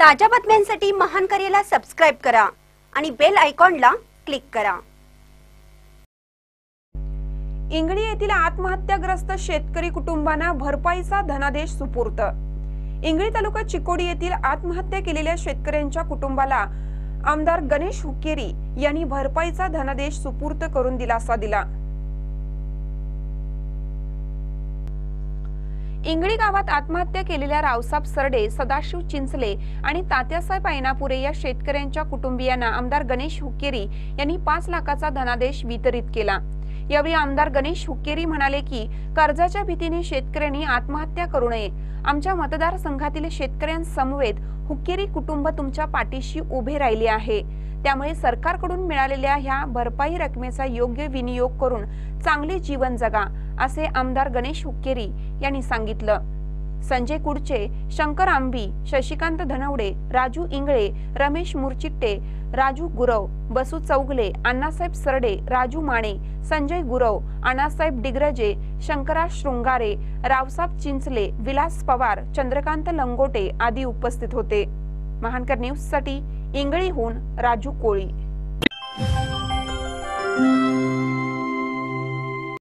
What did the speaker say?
ताज्या बातम्यांसाठी महान करेला सबस्क्राइब करा आणि बेल आयकॉनला क्लिक करा। इंगळी येथील आत्महत्याग्रस्त शेतकरी कुटुंबांना भरपाईचा धनादेश सुपूर्द। इंगळी तालुका चिकोडी येथील आत्महत्या केलेल्या शेतकऱ्यांच्या कुटुंबाला आमदार गणेश हुक्केरी यांनी भरपाईचा धनादेश सुपूर्द करून दिलासा दिला। इंगळी गावात आत्महत्या केलेल्या रावसाहेब सरडे, सदाशिव चिंचले आणि तात्यासाहेब ऐनापुरे या शेतकऱ्यांच्या कुटुंबियांना आमदार गणेश हुक्केरी यांनी 5 लाखाचा धनादेश वितरित केला। यावेळी आमदार गणेश हुक्केरी म्हणाले की कर्जाच्या भीतीने शेतकऱ्यांनी आत्महत्या करू नये। आमच्या मतदारसंघातील शेतकऱ्यांसमवेत हुक्केरी कुटुंब तुमच्या पाठीशी उभे राहिले आहे। त्यामुळे सरकारकडून मिळालेल्या ह्या भरपाई रकमेचा योग्य विनियोग करून चांगले जीवन जगा, असे आमदार गणेश हुक्केरी यांनी सांगितलं। संजय कुडचे, शंकर आंबी, शशिकांत धनवडे, राजू इंगळे, रमेश मुरचिट्टे, राजू गुरव, बसू चौगले, अण्णासाहेब सरडे, राजू माने, संजय गुरव, अण्णासाहेब डिग्रजे, शंकरा शृंगारे, रावसाहेब चिंचले, विलास पवार, चंद्रकांत लंगोटे आदी उपस्थित होते। महानकर न्यूज साठी इंगळीहून राजू कोळी।